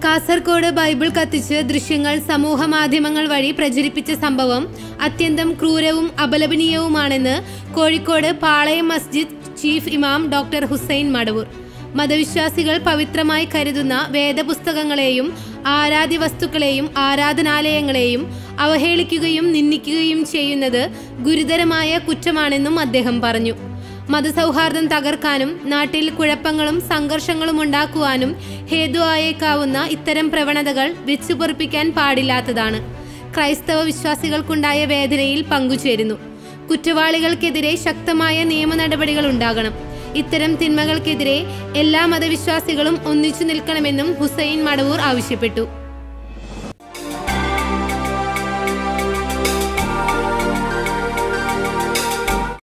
Kasaragod Bible കത്തിച്ച് ദൃശ്യങ്ങൾ സമൂഹ മാധ്യമങ്ങൾ വഴി പ്രചരിപ്പിച്ച സംഭവം അത്യന്തം ക്രൂരവും അപലപനീയവുമാണെന്ന് കോഴിക്കോട് പാളയം മസ്ജിദ് ചീഫ് ഇമാം ഡോക്ടർ ഹുസൈൻ മടവൂർ. മതവിശ്വാസികൾ പവിത്രമായി കരുതുന്ന വേദപുസ്തകങ്ങളെയും ആരാധ്യ വസ്തുക്കളെയും ആരാധനാലയങ്ങളെയും അവഹേളിക്കുകയും നിന്ദിക്കുകയും ചെയ്യുന്നത് ഗുരുതരമായ കുറ്റമാണെന്നും അദ്ദേഹം പറഞ്ഞു. മതസൗഹാർദ്ദം തകർക്കാനും നാട്ടിൽ കുഴപ്പങ്ങളും സംഘർഷങ്ങളും ഉണ്ടാക്കുവാനും ഹേതുവായേക്കാവുന്ന ഇത്തരം പ്രവണതകൾ വെച്ചുപൊറിപ്പിക്കാൻ പാടില്ലാത്തതാണ്. ക്രൈസ്തവ വിശ്വാസികൾക്കുണ്ടായ വേദനയിൽ പങ്കുചേരുന്നു. കുറ്റവാളികൾക്കെതിരെ ശക്തമായ നിയമ നടപടികൾ ഉണ്ടാകണം. ഇത്തരം തിന്മകൾക്കെതിരെ എല്ലാ മതവിശ്വാസികളും ഒന്നിച്ചു നിൽക്കണമെന്നും ഹുസൈൻ മടവൂർ ആവശ്യപ്പെട്ടു.